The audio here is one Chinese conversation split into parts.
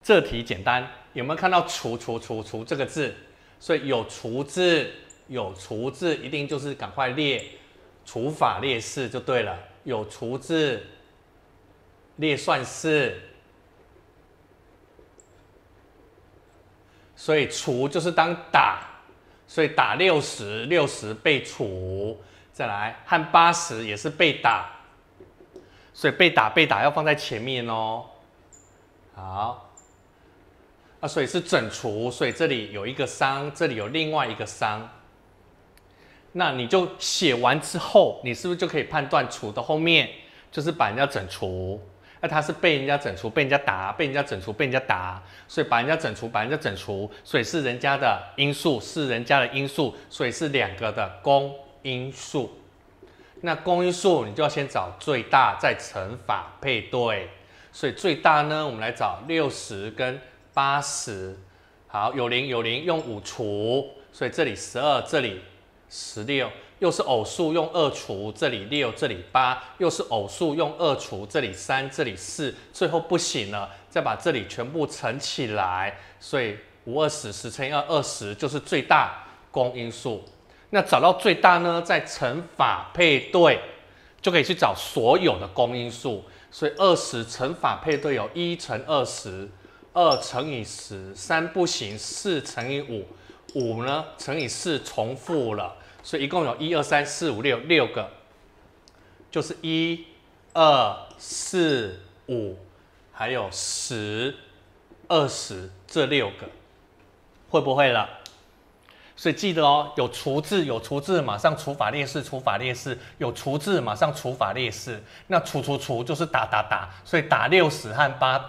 这题简单，有没有看到除这个字？所以有除字，一定就是赶快列除法列式就对了。有除字，列算式。所以除就是当打，所以打60被除，再来和80也是被打，所以被打要放在前面哦。好。所以是整除，所以这里有一个商，这里有另外一个商。那你就写完之后，你是不是就可以判断除的后面就是把人家整除？那他是被人家整除，被人家打，被人家整除，被人家打，所以把人家整除，所以是人家的因数，所以是2个的公因数。那公因数你就要先找最大，再乘法配对。所以最大呢，我们来找60跟80，好，有0用5除，所以这里12，这里16，又是偶数用2除，这里6，这里8，又是偶数用2除，这里3，这里4，最后不行了，再把这里全部乘起来，所以5、20， 10乘以2， 20就是最大公因数。那找到最大呢，再乘法配对，就可以去找所有的公因数。所以20乘法配对有1乘20。2乘以10， 3不行，4乘以5， 5呢乘以4重复了，所以一共有1、2、3、4、5、6个，就是1、2、4、5，还有10、20这6个，会不会了？所以记得哦，有除字，马上除法列式，有除字，马上除法列式。那除就是打，所以打60和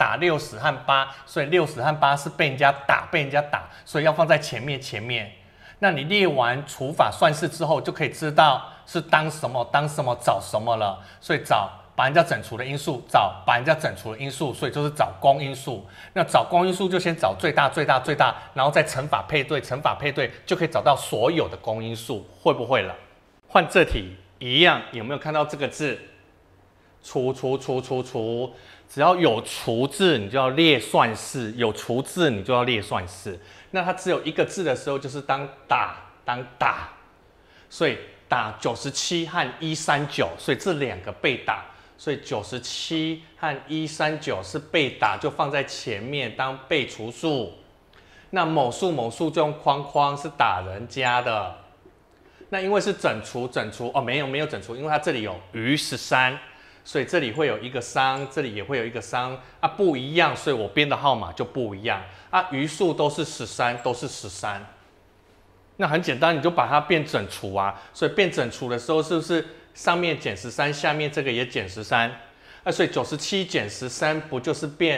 8，所以60和8是被人家打，所以要放在前面。那你列完除法算式之后，就可以知道是当什么找什么了。所以找把人家整除的因数，找把人家整除的因数，所以就是找公因数。那找公因数就先找最大，然后再乘法配对，就可以找到所有的公因数，会不会了？换这题一样，有没有看到这个字？除，只要有除字，你就要列算式；有除字，你就要列算式。那它只有一个字的时候，就是当打，所以打97和139，所以这2个被打。所以97和139是被打，就放在前面当被除数。那某数就用框是打人家的。那因为是整除哦，没有整除，因为它这里有余13，所以这里会有一个商，这里也会有一个商啊，不一样，所以我编的号码就不一样啊。余数都是13，那很简单，你就把它变整除啊。所以变整除的时候，是不是上面减13，下面这个也减13？所以97减13不就是变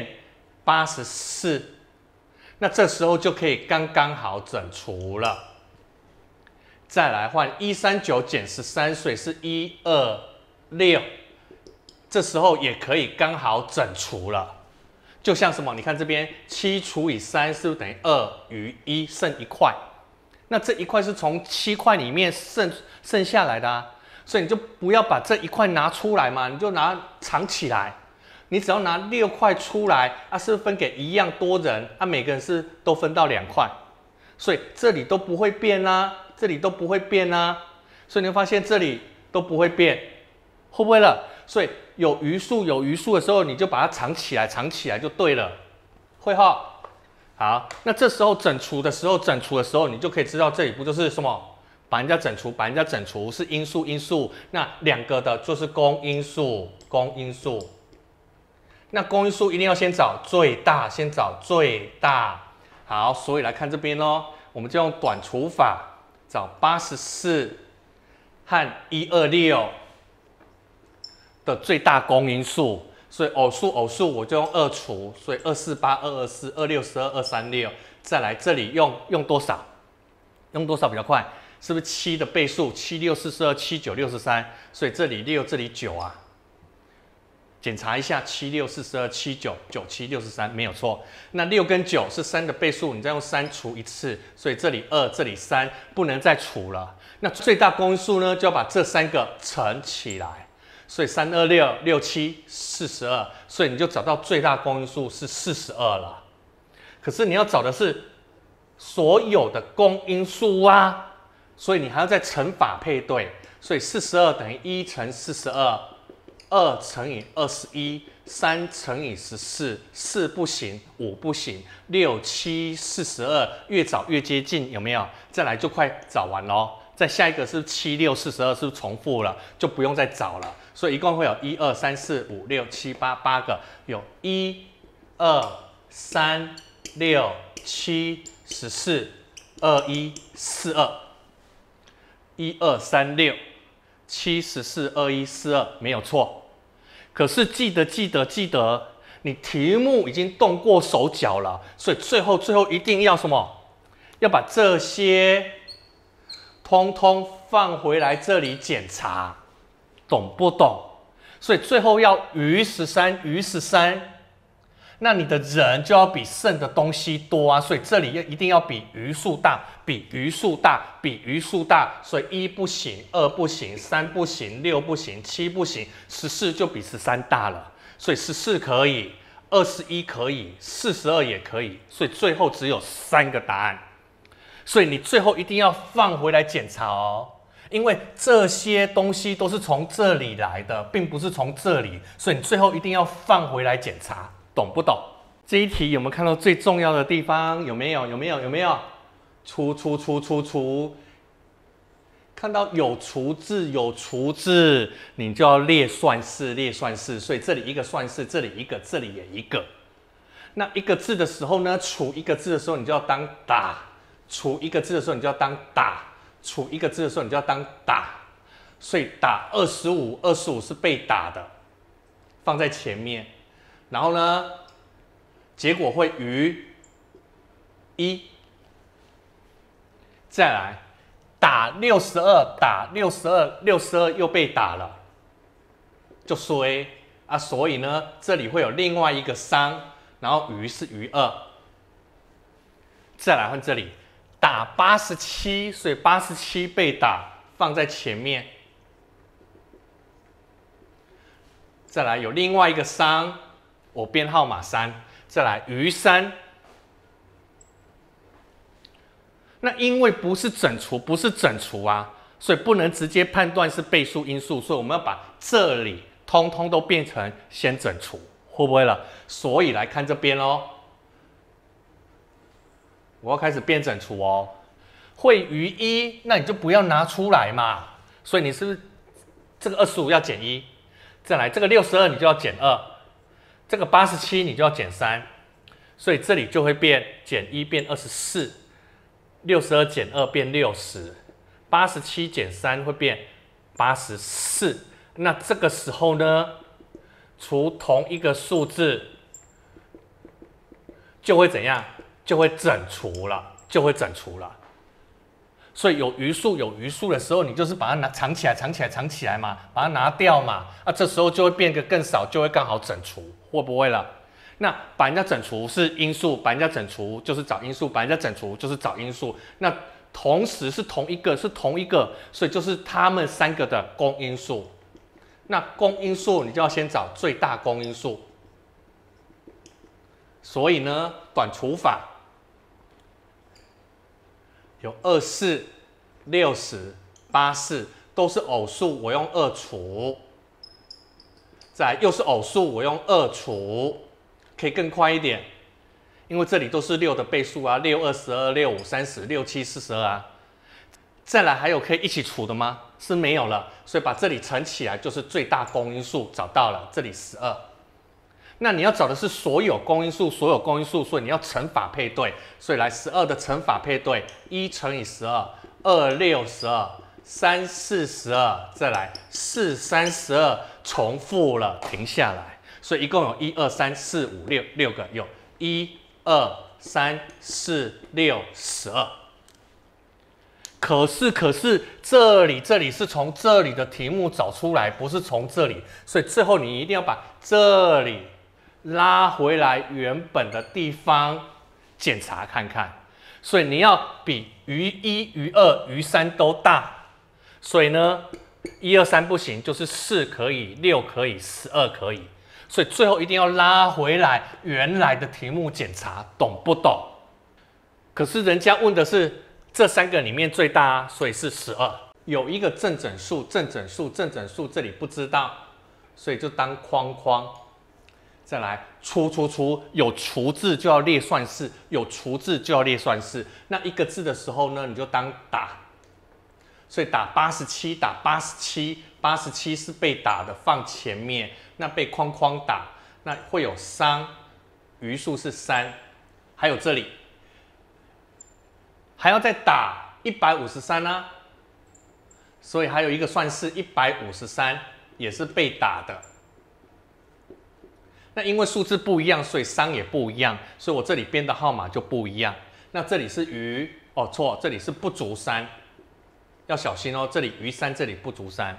84？那这时候就可以刚刚好整除了。再来换139减13，所以是126，这时候也可以刚好整除了。就像什么？你看这边7除以3是不是等于2余1，剩1块？那这1块是从7块里面剩下来的啊，所以你就不要把这1块拿出来嘛，你就拿藏起来。你只要拿6块出来啊，是不是分给一样多人啊？每个人是都分到2块，所以这里都不会变啊，所以你会发现这里都不会变，会不会了？所以有余数的时候，你就把它藏起来就对了，会哈。好，那这时候整除的时候，你就可以知道这里不就是什么？把人家整除是因数，那2个的就是公因数。那公因数一定要先找最大，好，所以来看这边哦，我们就用短除法找84和126的最大公因数。所以偶数我就用2除，所以248、224、262、236。再来这里用多少？用多少比较快？是不是7的倍数？7、6、42、7、9、63。所以这里6，这里9啊。检查一下7、6、42、7、9、9、7、63，没有错。那6跟9是3的倍数，你再用3除一次，所以这里2，这里3，不能再除了。那最大公因数呢，就要把这3个乘起来。所以326、67、42，所以你就找到最大公因数是42了。 可是你要找的是所有的公因数啊，所以你还要再乘法配对。所以42等于1乘42， 2乘以21， 3乘以14， 4不行，5不行，6、7、42，越找越接近，有没有？再来就快找完咯。再下一个是7、6、42，是不是重复了？就不用再找了。所以一共会有1、2、3、4、5、6、7、8个，有1、2、3、6、7、14、21、42。1、2、3、6、7、14、21、42，没有错。可是记得，你题目已经动过手脚了，所以最后一定要什么？要把这些通通放回来这里检查，懂不懂？所以最后要余13，那你的人就要比剩的东西多啊，所以这里一定要比余数大，比余数大，所以1不行，2不行，3不行，6不行，7不行，14就比13大了，所以14可以，21可以，42也可以，所以最后只有3个答案，所以你最后一定要放回来检查哦。因为这些东西都是从这里来的，并不是从这里，所以你最后一定要放回来检查，懂不懂？这一题有没有看到最重要的地方？有没有？除，看到有除字，你就要列算式，所以这里一个算式，这里一个，这里也一个。那一个字的时候呢，除一个字的时候，你就要当打；除一个字的时候，你就要当打。除一个字的时候，你就要当打，所以打25是被打的，放在前面，然后呢，结果会余1，再来打62又被打了，就衰啊，所以呢，这里会有另外一个3，然后余是余2，再来换这里。打87，所以87被打，放在前面。再来有另外一个3，我编号码3，再来余3。那因为不是整除啊，所以不能直接判断是倍数因数，所以我们要把这里通通都变成先整除，会不会了？所以来看这边咯。我要开始变整除哦，会余1，那你就不要拿出来嘛。所以你是不是这个25要减1？再来这个62你就要减2，这个87你就要减3，所以这里就会变减1变24，62减2变60，87减3会变84。那这个时候呢，除同一个数字就会怎样？就会整除了，所以有余数的时候，你就是把它藏起来嘛，把它拿掉嘛，啊，这时候就会变得更少，就会刚好整除，会不会了？那把人家整除是因数，把人家整除就是找因数，把人家整除就是找因数。那同时是同一个，所以就是他们3个的公因数。那公因数你就要先找最大公因数，所以呢，短除法。有24、60、84都是偶数，我用2除。再来又是偶数，我用2除，可以更快一点，因为这里都是6的倍数啊，6、22、6、5、30、6、7、42啊。再来还有可以一起除的吗？是没有了，所以把这里乘起来就是最大公因数，找到了，这里12。那你要找的是所有公因数，所以你要乘法配对，所以来12的乘法配对，1乘以12， 2、6、12， 3、4、12，再来4、3、12，重复了，停下来，所以一共有1、2、3、4、5、6个，有1、2、3、4、6、12。可是这里是从这里的题目找出来，不是从这里，所以最后你一定要把这里拉回来原本的地方检查看看，所以你要比余1、余2、余3都大，所以呢1、2、3不行，就是4可以，6可以，12可以， 所以最后一定要拉回来原来的题目检查，懂不懂？可是人家问的是这3个里面最大啊，所以是12。有一个正整数，正整数，正整数，这里不知道，所以就当框框。再来除，有除字就要列算式，有除字就要列算式。那一个字的时候呢，你就当打。所以打87，打87，87是被打的，放前面。那被框框打，那会有商，余数是3，还有这里还要再打153啊。所以还有一个算式153也是被打的。那因为数字不一样，所以商也不一样，所以我这里编的号码就不一样。那这里是余，哦错，这里是不足3，要小心哦，这里余3，这里不足3。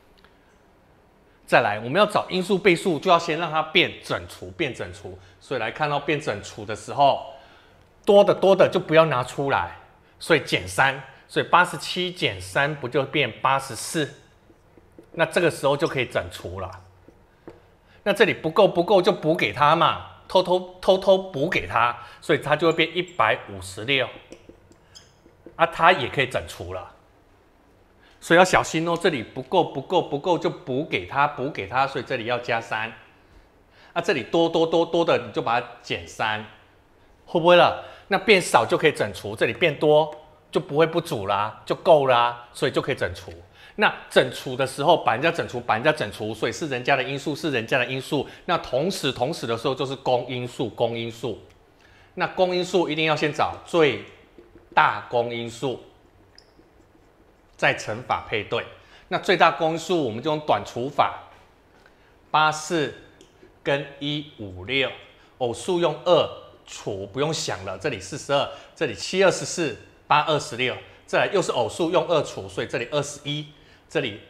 再来，我们要找因数倍数，就要先让它变整除，变整除。所以来看到变整除的时候，多的就不要拿出来，所以减3。所以87减3不就变84？那这个时候就可以整除了。那这里不够就补给他嘛，偷偷补给他，所以它就会变156。啊，它也可以整除了。所以要小心哦，这里不够就补给他，所以这里要加3。啊，这里多的你就把它减3，会不会了？那变少就可以整除，这里变多就不会不足啦，就够啦，所以就可以整除。那整除的时候把人家整除，所以是人家的因数，是人家的因数。那同时的时候就是公因数。那公因数一定要先找最大公因数，再乘法配对。那最大公因数我们就用短除法，84跟156，偶数用2除，不用想了，这里42，这里724，826，再来又是偶数用2除，所以这里21，这里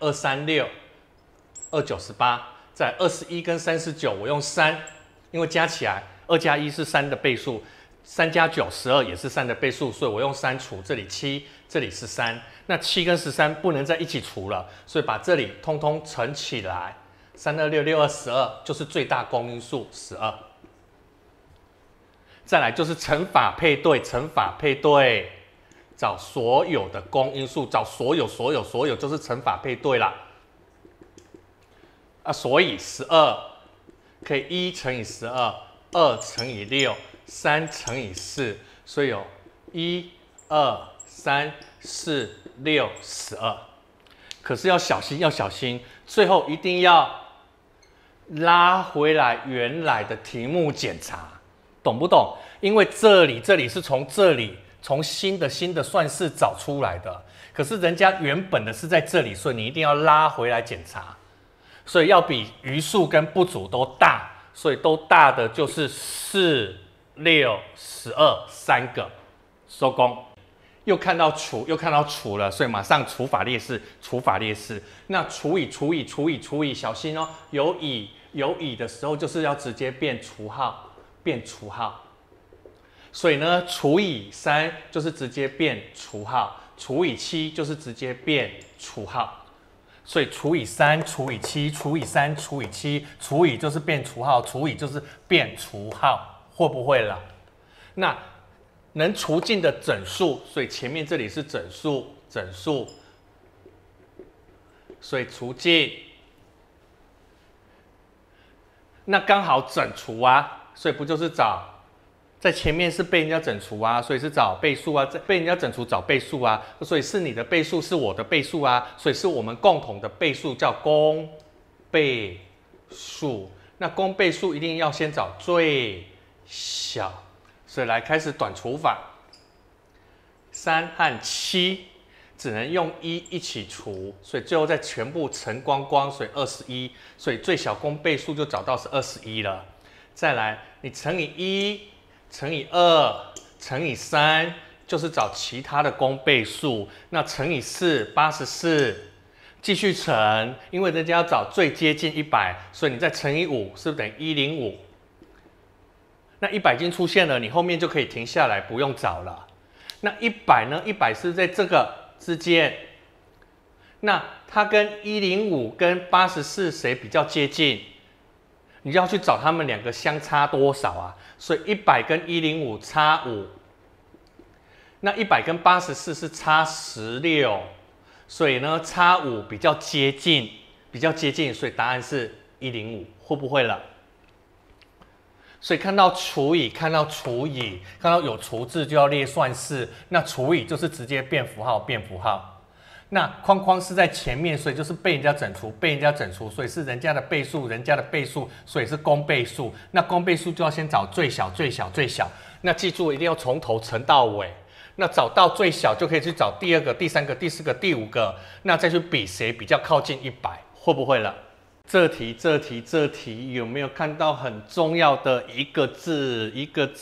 236，298，再来21跟39我用3，因为加起来2加1是3的倍数，3加9 12也是3的倍数，所以我用3除，这里7，这里是3，那7跟13不能在一起除了，所以把这里通通乘起来，3266212就是最大公因数12。再来就是乘法配对，找所有的公因数，找所有就是乘法配对啦。啊，所以12可以1乘以12，2乘以6，3乘以4，所以有1、2、3、4、6、12。可是要小心，最后一定要拉回来原来的题目检查，懂不懂？因为这里是从新的算式找出来的，可是人家原本的是在这里，所以你一定要拉回来检查，所以要比余数跟不足都大，所以都大的就是4、6、12 3个，收工。又看到除了，所以马上除法列式。那除以，小心哦，有以的时候就是要直接变除号，所以呢，除以3就是直接变除号，除以7就是直接变除号，所以除以3、除以7、除以3、除以7，除以就是变除号，除以就是变除号，会不会了？那能除尽的整数，所以前面这里是整数，所以除尽，那刚好整除啊，所以不就是找在前面是被人家整除啊，所以是找倍数啊，被人家整除找倍数啊，所以是你的倍数是我的倍数啊，所以是我们共同的倍数，叫公倍数。那公倍数一定要先找最小。所以来开始短除法，3和7只能用1一起除，所以最后再全部乘光光，所以21，所以最小公倍数就找到是21了。再来，你乘以1，乘以2，乘以3，就是找其他的公倍数。那乘以4，84，继续乘，因为人家要找最接近100，所以你再乘以5，是不是等于105？那100已经出现了，你后面就可以停下来，不用找了。那100呢？100是在这个之间。那它跟105跟84谁比较接近？ 你就要去找他们两个相差多少啊？所以100跟105差5，那100跟84是差16，所以呢差5比较接近，所以答案是105，会不会了？所以看到除以，看到有除字就要列算式，那除以就是直接变符号，那框框是在前面，所以就是被人家整除，所以是人家的倍数，所以是公倍数。那公倍数就要先找最小。那记住一定要从头乘到尾。那找到最小就可以去找第2个、第3个、第4个、第5个，那再去比谁比较靠近100，会不会了？这题有没有看到很重要的一个字？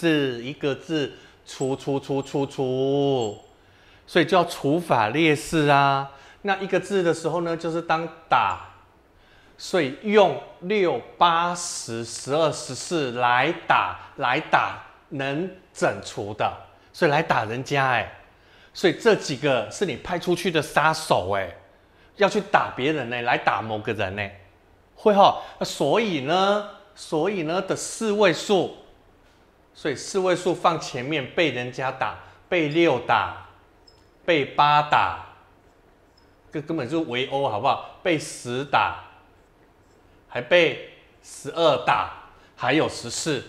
除。所以就要除法列式啊。那一个字的时候呢，就是当打，所以用6、8、10、12、14来打能整除的，所以来打人家所以这几个是你派出去的杀手要去打别人来打某个人会哈。所以呢的4位数，所以4位数放前面被人家打，被6打。被8打，这根本就是围殴，好不好？被10打，还被12打，还有14。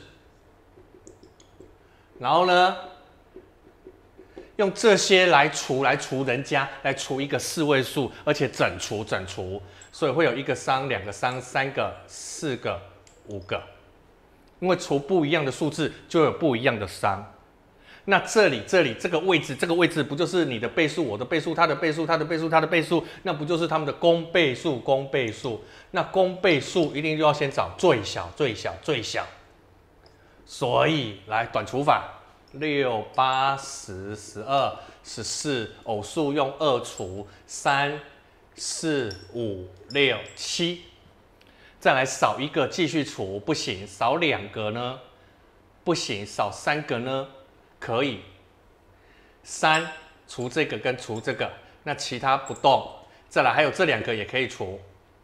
然后呢，用这些来除人家，来除一个4位数，而且整除，所以会有1个伤、2个伤、3个、4个、5个，因为除不一样的数字就有不一样的伤。那这里这个位置不就是你的倍数、我的倍数、他的倍数、那不就是他们的公倍数？那公倍数一定就要先找最小。所以来短除法，6、8、10、12、14，偶数用2除，3、4、5、6、7，再来少1个继续除，不行，少2个呢？不行，少3个呢？可以，3除这个跟除这个，那其他不动。再来还有这2个也可以除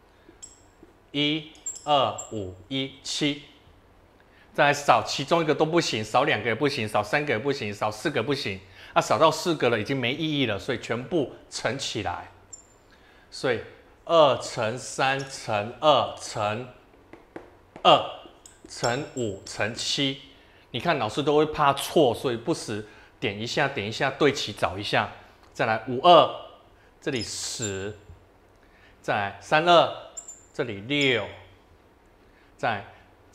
，1、2、5、1、7。再来少其中1个都不行，少2个也不行，少3个也不行，少4个不行。少到4个了已经没意义了，所以全部乘起来。所以2乘3乘2乘2乘5乘7。你看老师都会怕错，所以不时点一下，对齐找一下。再来52，这里10，再来32，这里6，再来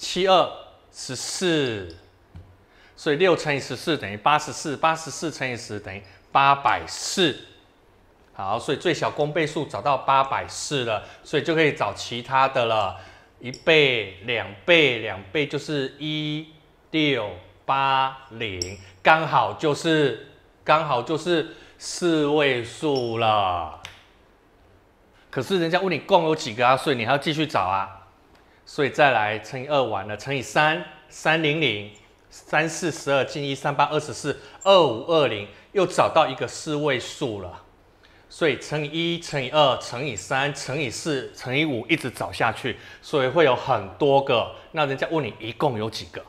72、14，所以6乘以14等于84，84乘以10等于840。好，所以最小公倍数找到840了，所以就可以找其他的了。1倍、2倍就是1680，刚好就是4位数了。可是人家问你共有几个啊，所以你还要继续找啊。所以再来乘以2完了，乘以3，300，34、12进1，38、24、25、20，又找到一个4位数了。所以乘以1，乘以2，乘以3，乘以4，乘以5，一直找下去，所以会有很多个。那人家问你一共有几个？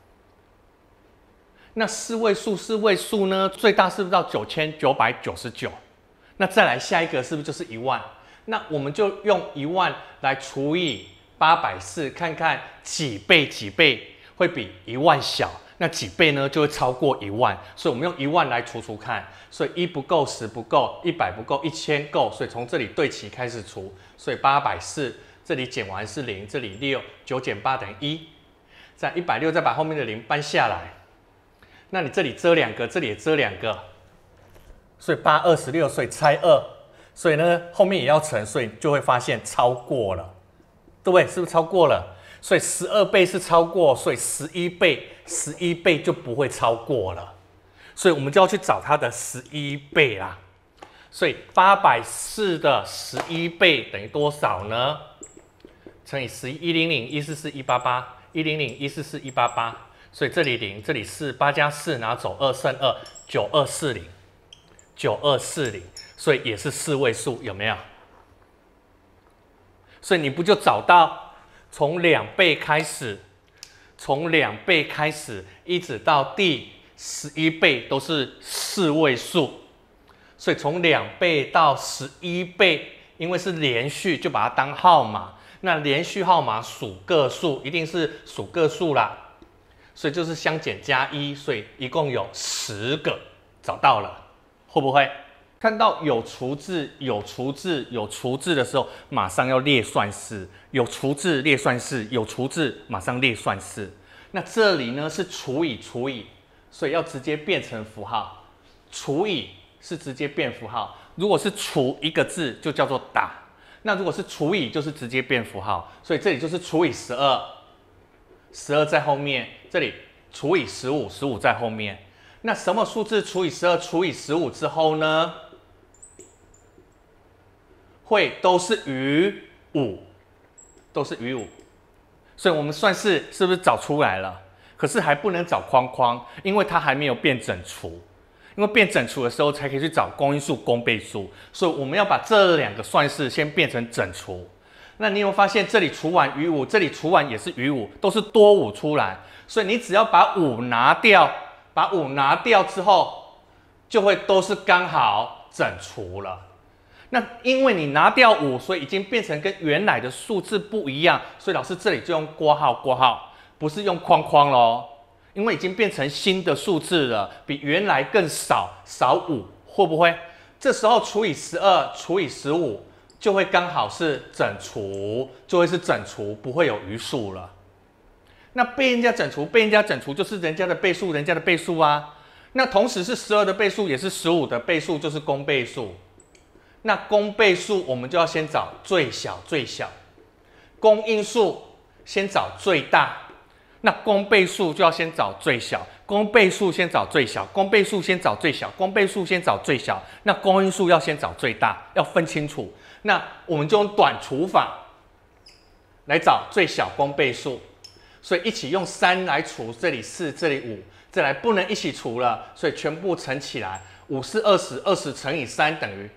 那4位数呢？最大是不是到9999？那再来下一个是不是就是1万？那我们就用1万来除以840，看看几倍会比1万小。那几倍呢？就会超过1万。所以我们用1万来除看。所以1不够，10不够，100不够，1000够。所以从这里对齐开始除。所以840，这里减完是0，这里6，9减8等于1。再160，再把后面的0搬下来。那你这里遮2个，这里也遮2个，所以8、26，所以拆2，所以呢后面也要乘，所以就会发现超过了，对不对？是不是超过了？所以12倍是超过，所以11倍就不会超过了，所以我们就要去找它的11倍啦。所以840的11倍等于多少呢？乘以11，100，144，188，100，144，188。所以这里0，这里4，8加4拿走2，剩2，9240，9240，所以也是4位数，有没有？所以你不就找到从2倍开始，从2倍开始，一直到第11倍都是4位数，所以从2倍到11倍，因为是连续，就把它当号码。那连续号码数个数，一定是数个数啦，所以就是相减加1，所以一共有10个，找到了，会不会？看到有除字、有除字、有除字的时候，马上要列算式。有除字列算式，有除字马上列算式。那这里呢是除以除以，所以要直接变成符号。除以是直接变符号，如果是除一个字就叫做打。那如果是除以就是直接变符号，所以这里就是除以12，12在后面，这里除以15，15在后面。那什么数字除以12除以15之后呢？会都是余5，都是余5，所以我们算式是不是找出来了？可是还不能找框框，因为它还没有变整除。因为变整除的时候才可以去找公因数、公倍数，所以我们要把这2个算式先变成整除。那你有没有发现这里除完余5，这里除完也是余5，都是多5出来，所以你只要把5拿掉，把5拿掉之后，就会都是刚好整除了。那因为你拿掉5，所以已经变成跟原来的数字不一样，所以老师这里就用括号括号，不是用框框咯，因为已经变成新的数字了，比原来更少5，会不会？这时候除以12除以15就会刚好是整除，就会是整除，不会有余数了。那被人家整除，被人家整除就是人家的倍数，人家的倍数啊。那同时是12的倍数，也是15的倍数，就是公倍数。那公倍数我们就要先找最小最小，公因数先找最大，那公倍数就要先找最小，公倍数先找最小，公倍数先找最小，公倍数先找最小，那公因数要先找最大，要分清楚。那我们就用短除法来找最小公倍数，所以一起用3来除，这里4，这里5，再来不能一起除了，所以全部乘起来，5是20，20乘以3等于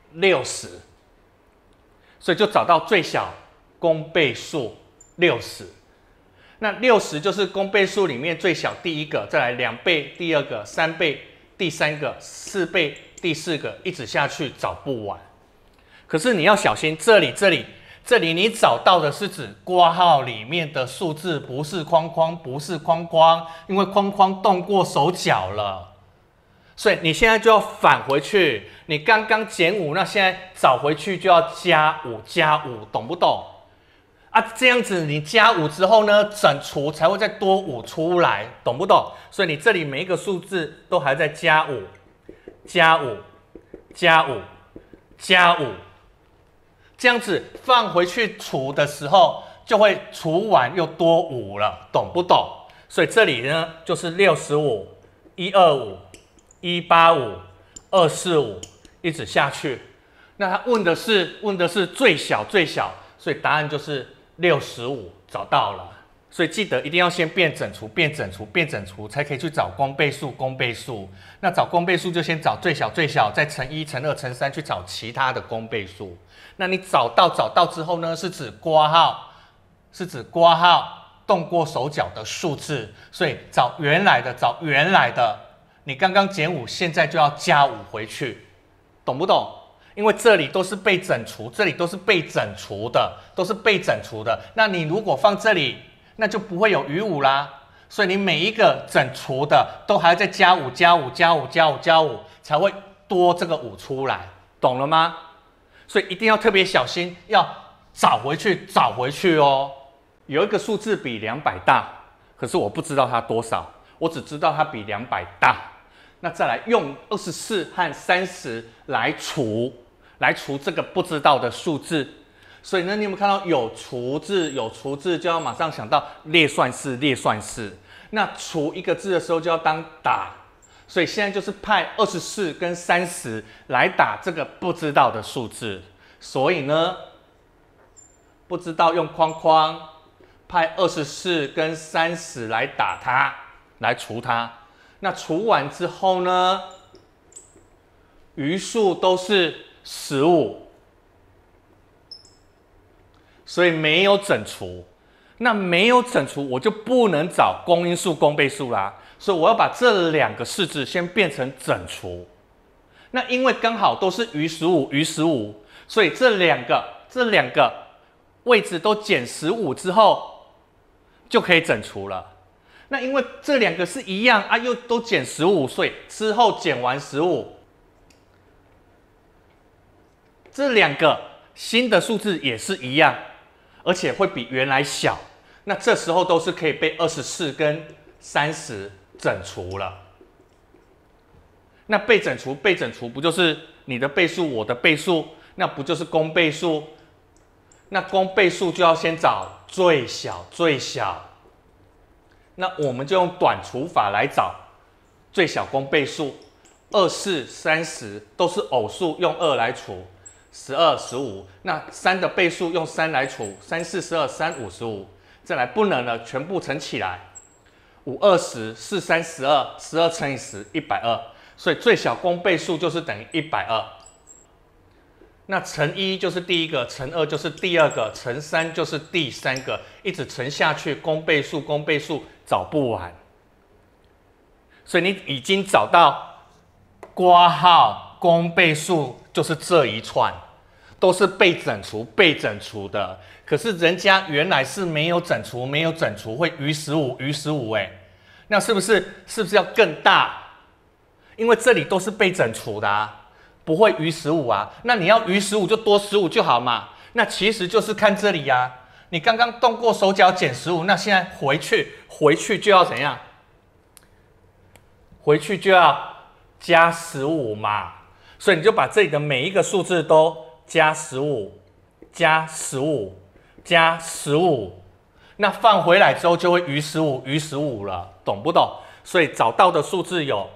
60，所以就找到最小公倍数60。那60就是公倍数里面最小第一个，再来2倍第2个，3倍第3个，4倍第4个，一直下去找不完。可是你要小心，这里你找到的是指括号里面的数字，不是框框，不是框框，因为框框动过手脚了。所以你现在就要返回去，你刚刚减5，那现在找回去就要加5，懂不懂？啊，这样子你加5之后呢，整除才会再多5出来，懂不懂？所以你这里每一个数字都还在加5，加5，加5，加5，这样子放回去除的时候，就会除完又多5了，懂不懂？所以这里呢就是65、125、185、245，一直下去。那他问的是最小最小，所以答案就是65，找到了。所以记得一定要先变整除，变整除，变整除，才可以去找公倍数，公倍数。那找公倍数就先找最小最小，再乘1、乘2、乘3去找其他的公倍数。那你找到之后呢，是指括号动过手脚的数字，所以找原来的。你刚刚减5，现在就要加5回去，懂不懂？因为这里都是被整除，这里都是被整除的，那你如果放这里，那就不会有余5啦。所以你每一个整除的都还要再加5、加5、加5、加5、加5，才会多这个5出来，懂了吗？所以一定要特别小心，要找回去哦。有一个数字比200大，可是我不知道它多少，我只知道它比200大。那再来用24和30来除这个不知道的数字。所以呢，你有没有看到有除字就要马上想到列算式。那除一个字的时候就要当打。所以现在就是派24跟30来打这个不知道的数字。所以呢，不知道用框框派24跟30来打它，来除它。那除完之后呢，余数都是15，所以没有整除。 那没有整除，我就不能找公因数、公倍数啦。所以我要把这两个式子先变成整除。那因为刚好都是余15、余15，所以这两个位置都减15之后，就可以整除了。那因为这两个是一样啊，又都减15，所以之后减完15，这两个新的数字也是一样，而且会比原来小。那这时候都是可以被24跟30整除了。那被整除不就是你的倍数，我的倍数，那不就是公倍数？那公倍数就要先找最小。那我们就用短除法来找最小公倍数。24、30都是偶数，用2来除，12、15。那3的倍数用3来除，3、4、12、3、5、15。再来不能了，全部乘起来，5、20、4、3、12，12乘以10， 120。所以最小公倍数就是等于120。那乘1就是第一个，乘2就是第二个，乘3就是第三个，一直乘下去，公倍数找不完。所以你已经找到括号公倍数就是这一串，都是被整除的。可是人家原来是没有整除，会余15哎，那是不是要更大？因为这里都是被整除的啊，不会余15啊。那你要余15就多15就好嘛。那其实就是看这里啊，你刚刚动过手脚减15，那现在回去就要怎样？回去就要加15嘛。所以你就把这里的每一个数字都加15，那放回来之后就会余15了，懂不懂？所以找到的数字有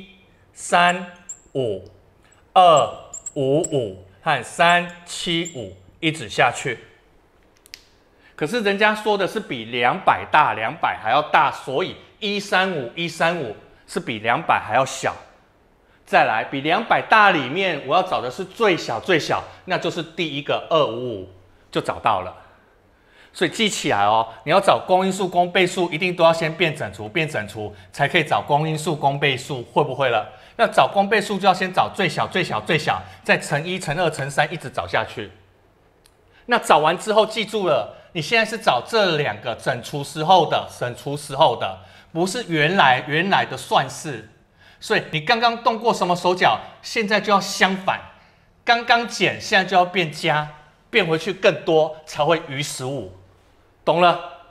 1、3、5、2、5、5和3、7、5，一直下去。可是人家说的是比200大，200还要大，所以135是比200还要小。再来，比200大里面，我要找的是最小，那就是第一个255，就找到了。所以记起来哦，你要找公因数、公倍数，一定都要先变整除，才可以找公因数、公倍数，会不会了？那找公倍数就要先找最小，再乘1、乘2、乘3，一直找下去。那找完之后，记住了，你现在是找这两个整除时候的，不是原来的算式。所以你刚刚动过什么手脚，现在就要相反，刚刚减，现在就要变加，变回去更多才会余15，懂了？